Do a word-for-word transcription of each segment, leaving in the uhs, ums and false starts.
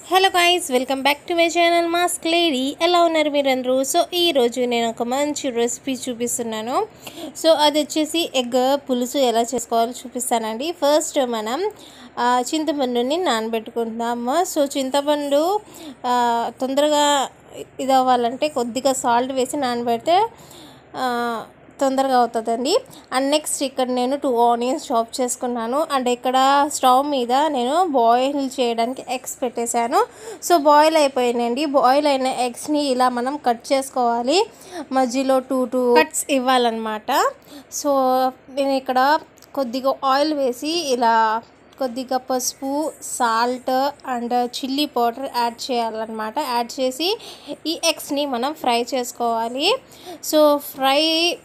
Hello guys, welcome back to my channel mask lady. ఎలా ఉన్నారు మీరందరూ? సో ఈరోజు నేను ఒక మంచి రెసిపీ చూపిస్తున్నాను. సో అది వచ్చేసి ఎగ్ పులుసు ఎలా చేసుకోవాలో చూపిస్తానండి. ఫస్ట్ మనం చింతపండుని నానబెట్టుకుందాము. సో చింతపండు తొందరగా ఇది అవ్వాలంటే కొద్దిగా సాల్ట్ వేసి నానబెడితే తొందరగా అవుతుందండి. అండ్ నెక్స్ట్ ఇక్కడ నేను టూ ఆనియన్స్ చాప్ చేసుకున్నాను. అండ్ ఇక్కడ స్టవ్ మీద నేను బాయిల్ చేయడానికి ఎగ్స్ పెట్టేశాను. సో బాయిల్ అయిపోయినాయండి. బాయిల్ అయిన ఎగ్స్ని ఇలా మనం కట్ చేసుకోవాలి. మధ్యలో టూ టూ కట్స్ ఇవ్వాలన్నమాట. సో నేను ఇక్కడ కొద్దిగా ఆయిల్ వేసి ఇలా కొద్దిగా పసుపు, salt and chilli powder add చేయాలన్నమాట. యాడ్ చేసి ఈ ఎగ్స్ని మనం ఫ్రై చేసుకోవాలి. సో ఫ్రై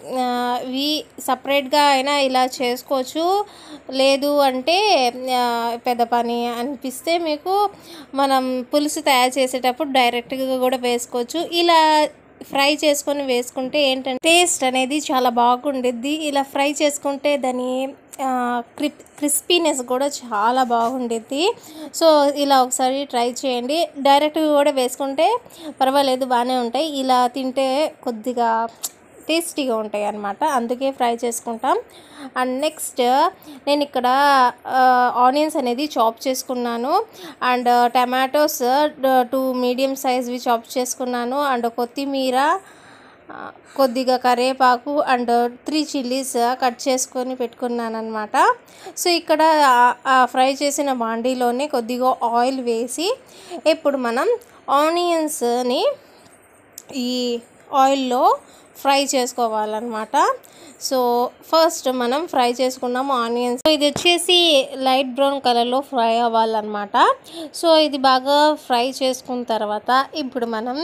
ఇవి సపరేట్గా అయినా ఇలా చేసుకోవచ్చు. లేదు అంటే పెద్ద పని అనిపిస్తే మీకు మనం పులుసు తయారు చేసేటప్పుడు డైరెక్ట్గా కూడా వేసుకోవచ్చు. ఇలా ఫ్రై చేసుకొని వేసుకుంటే ఏంటంటే టేస్ట్ అనేది చాలా బాగుండిద్ది. ఇలా ఫ్రై చేసుకుంటే దాని క్రిప్ క్రిస్పీనెస్ కూడా చాలా బాగుండిద్ది. సో ఇలా ఒకసారి ట్రై చేయండి. డైరెక్ట్గా కూడా వేసుకుంటే పర్వాలేదు, బాగానే ఉంటాయి. ఇలా తింటే కొద్దిగా టేస్టీగా ఉంటాయి అన్నమాట. అందుకే ఫ్రై చేసుకుంటాం. అండ్ నెక్స్ట్ నేను ఇక్కడ ఆనియన్స్ అనేది చాప్ చేసుకున్నాను. అండ్ టమాటోస్ టూ మీడియం సైజ్వి చాప్ చేసుకున్నాను. అండ్ కొత్తిమీర, కొద్దిగా కరివేపాకు అండ్ త్రీ చిల్లీస్ కట్ చేసుకొని పెట్టుకున్నాను అనమాట. సో ఇక్కడ ఫ్రై చేసిన బాండీలోనే కొద్దిగా ఆయిల్ వేసి ఇప్పుడు మనం ఆనియన్స్ని ఈ ఆయిల్లో ఫ్రై చేసుకోవాలన్నమాట. సో ఫస్ట్ మనం ఫ్రై చేసుకున్నాము ఆనియన్స్. ఇది వచ్చేసి లైట్ బ్రౌన్ కలర్లో ఫ్రై అవ్వాలన్నమాట. సో ఇది బాగా ఫ్రై చేసుకున్న తర్వాత ఇప్పుడు మనం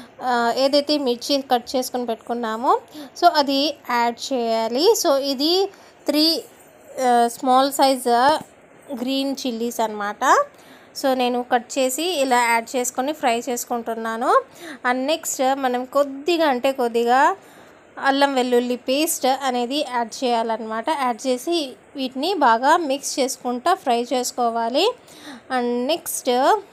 ఏదైతే మిర్చి కట్ చేసుకుని పెట్టుకున్నామో సో అది యాడ్ చేయాలి. సో ఇది three small size green chillies అన్నమాట. సో నేను కట్ చేసి ఇలా యాడ్ చేసుకొని ఫ్రై చేసుకుంటున్నాను. అండ్ నెక్స్ట్ మనం కొద్దిగా అంటే కొద్దిగా అల్లం వెల్లుల్లి పేస్ట్ అనేది యాడ్ చేయాలన్నమాట. యాడ్ చేసి వీటిని బాగా మిక్స్ చేసుకుంటా ఫ్రై చేసుకోవాలి. అండ్ నెక్స్ట్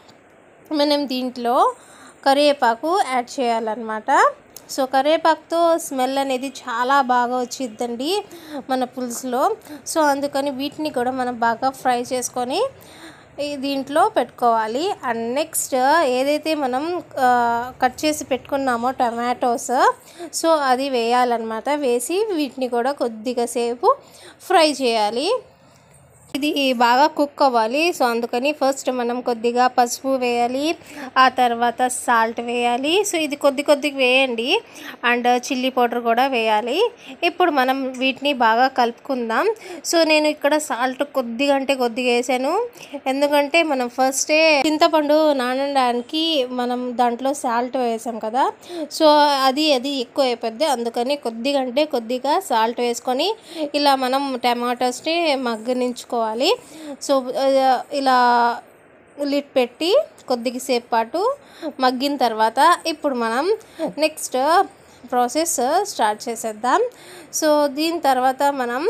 మనం దీంట్లో కరివేపాకు యాడ్ చేయాలన్నమాట. సో కరివేపాకుతో స్మెల్ అనేది చాలా బాగా వచ్చిద్దండి మన పులుసులో. సో అందుకని వీటిని కూడా మనం బాగా ఫ్రై చేసుకొని దీంట్లో పెట్టుకోవాలి. అండ్ నెక్స్ట్ ఏదైతే మనం కట్ చేసి పెట్టుకున్నామో టమాటోస్ సో అది వేయాలన్నమాట. వేసి వీటిని కూడా కొద్దిగా సేపు ఫ్రై చేయాలి. ఇది బాగా కుక్ అవ్వాలి. సో అందుకని ఫస్ట్ మనం కొద్దిగా పసుపు వేయాలి, ఆ తర్వాత సాల్ట్ వేయాలి. సో ఇది కొద్ది కొద్దిగా వేయండి. అండ్ చిల్లీ పౌడర్ కూడా వేయాలి. ఇప్పుడు మనం వీటిని బాగా కలుపుకుందాం. సో నేను ఇక్కడ సాల్ట్ కొద్దిగా అంటే కొద్దిగా వేసాను. ఎందుకంటే మనం ఫస్టే చింతపండు నానడానికి మనం దాంట్లో సాల్ట్ వేసాం కదా. సో అది అది ఎక్కువ అయిపోద్ది. అందుకని కొద్దిగా అంటే కొద్దిగా సాల్ట్ వేసుకొని ఇలా మనం టమాటోస్ని మగ్గనించుకోవాలి. సో ఇలా లిడ్ పెట్టి కొద్దిగా సేపు పాటు మగ్గిన తర్వాత ఇప్పుడు మనం నెక్స్ట్ ప్రాసెస్ స్టార్ట్ చేసేద్దాం. సో దీని తర్వాత మనం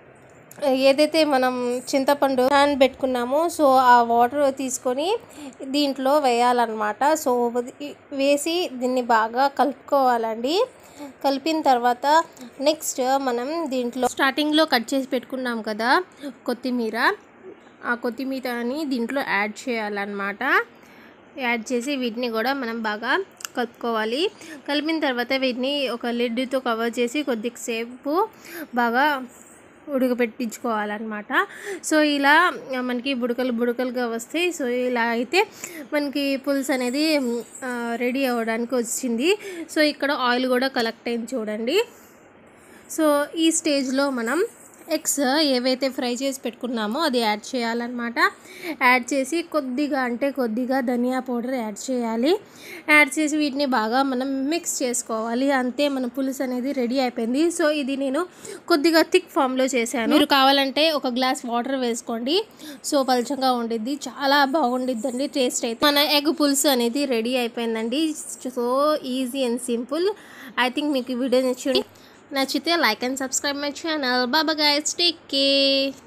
ఏదైతే మనం చింతపండు నానబెట్టుకున్నామో సో ఆ వాటర్ తీసుకొని దీంట్లో వేయాలన్నమాట. సో వేసి దీన్ని బాగా కలుపుకోవాలండి. కలిపిన తర్వాత నెక్స్ట్ మనం దీంట్లో స్టార్టింగ్లో కట్ చేసి పెట్టుకున్నాం కదా కొత్తిమీర, ఆ కొత్తిమీరని దీంట్లో యాడ్ చేయాలన్నమాట. యాడ్ చేసి వీటిని కూడా మనం బాగా కలుపుకోవాలి. కలిపిన తర్వాత వీటిని ఒక లిడ్తో కవర్ చేసి కొద్దిసేపు బాగా ఉడకపెట్టించుకోవాలన్నమాట. సో ఇలా మనకి బుడకలు బుడకలుగా వస్తాయి. సో ఇలా అయితే మనకి పులుసు అనేది రెడీ అవ్వడానికి వచ్చింది. సో ఇక్కడ ఆయిల్ కూడా కలెక్ట్ అయింది చూడండి. సో ఈ స్టేజ్లో మనం ఎగ్స్ ఏవైతే ఫ్రై చేసి పెట్టుకున్నామో అది యాడ్ చేయాలన్నమాట. యాడ్ చేసి కొద్దిగా అంటే కొద్దిగా ధనియా పౌడర్ యాడ్ చేయాలి. యాడ్ చేసి వీటిని బాగా మనం మిక్స్ చేసుకోవాలి. అంతే, మన పులుసు అనేది రెడీ అయిపోయింది. సో ఇది నేను కొద్దిగా థిక్ ఫామ్లో చేశాను. మీరు కావాలంటే ఒక గ్లాస్ వాటర్ వేసుకోండి. సో పలుచంగా ఉండిద్ది, చాలా బాగుండిద్దండి టేస్ట్ అయితే. మన ఎగ్ పులుసు అనేది రెడీ అయిపోయిందండి. So easy and simple. I think మీకు ఈ వీడియో నచ్చింది. నచ్చితే like and subscribe my channel. Bye bye guys, take care.